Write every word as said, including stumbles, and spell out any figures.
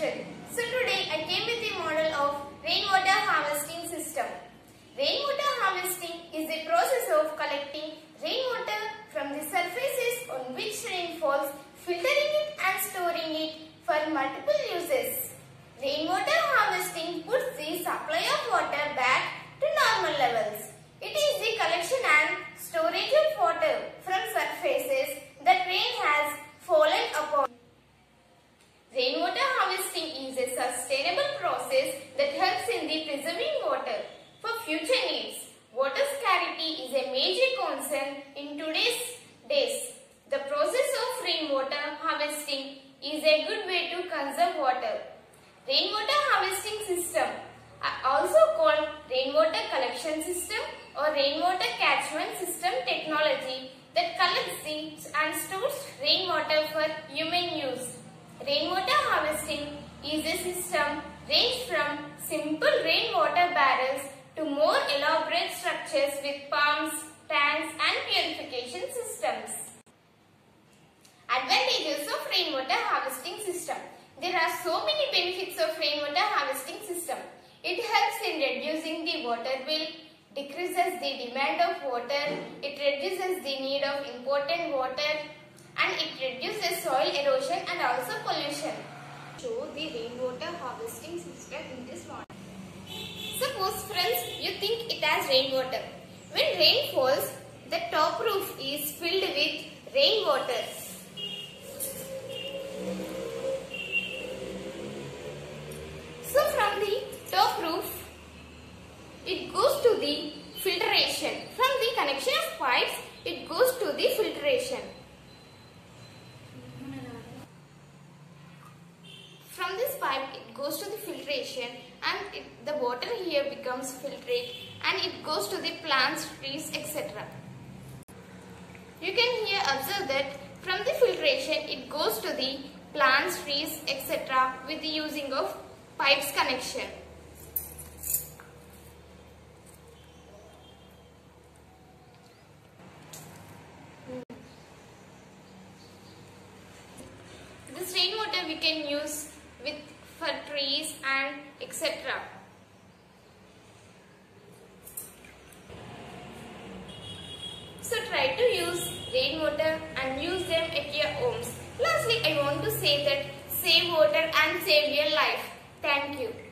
introduction. So today I came with a model of rainwater harvesting system. Rainwater harvesting is a process of collecting rainwater from the surfaces on which rain falls, filtering it and storing it for multiple uses. Rainwater harvesting puts the supply of water back to normal levels. It is the collection and storage of water from surfaces that rain has fallen upon. Rainwater harvesting is a sustainable process that helps in the preserving water for future needs. Water scarcity is a major concern in today's days. The process of rainwater harvesting is a good way to conserve water. Rainwater harvesting system are also called rainwater collection system or rainwater catchment system technology that collects and stores rainwater for human use. Rainwater harvesting is a system ranged from simple rainwater barrels to more elaborate structures with pumps, tanks and purification systems. Advantages of rainwater harvesting system. There are so many benefits of rainwater harvesting system. It helps in reducing the water bill, decreases the demand of water, it reduces the need of imported water, and it reduces soil erosion and also pollution. Show the rainwater harvesting system in this model. Suppose friends, you think it has rainwater. When rain falls, the top roof is filled with rainwater. So from the top roof, it goes to the filtration. From the connection of pipes, it goes to the filtration. From this pipe, it goes to the filtration and it, the water here becomes filtrate and it goes to the plants, trees, et cetera. You can here observe that from the filtration, it goes to the plants, trees, et cetera with the using of pipes connection. This rainwater we can use with for trees and et cetera. So try to use rainwater and use them at your homes. Lastly, I want to say that save water and save your life. Thank you.